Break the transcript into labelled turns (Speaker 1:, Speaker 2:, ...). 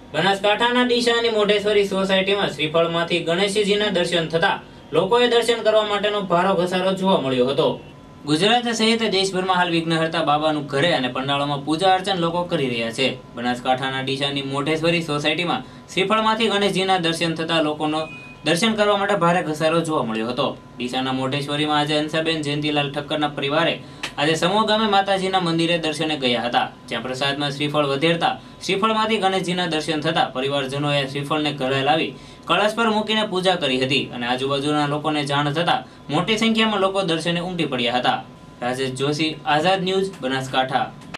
Speaker 1: બનાસકાંઠાના ડીસાની મોઢેશ્વરી સોસાયટીમાં શ્રીફળમાંથી ગણેશજીના દર્શન થતા લોકોએ દર્શન કરવા માટેનો ભારો ઘસારો જોવા મળ્યો હતો। ગુજરાત સહિત દેશભરમાં હાલ વિઘ્નહર્તા બાબાનું ઘરે અને પંડાળોમાં પૂજા અર્ચન લોકો કરી રહ્યા છે। બનાસકાંઠાના ડીસાની મોઢેશ્વરી સોસાયટીમાં શ્રીફળમાંથી ગણેશજીના દર્શન થતા લોકોનો દર્શન કરવા માટે ભારે ઘસારો જોવા મળ્યો હતો। ડીસાના મોઢેશ્વરીમાં આજે હંસાબેન જયંતિલાલ ઠક્કરના પરિવારે આજે સમૂહ ગામે માતાજીના મંદિરે દર્શને ગયા હતા, જ્યાં પ્રસાદમાં શ્રીફળ વધેરતા શ્રીફળમાંથી ગણેશજીના દર્શન થતા પરિવારજનોએ શ્રીફળને ઘરે લાવી કળશ પર મૂકીને પૂજા કરી હતી અને આજુબાજુના લોકોને જાણ થતા મોટી સંખ્યામાં લોકો દર્શને ઉમટી પડ્યા હતા। રાજેશ જોશી, આઝાદ ન્યૂઝ, બનાસકાંઠા।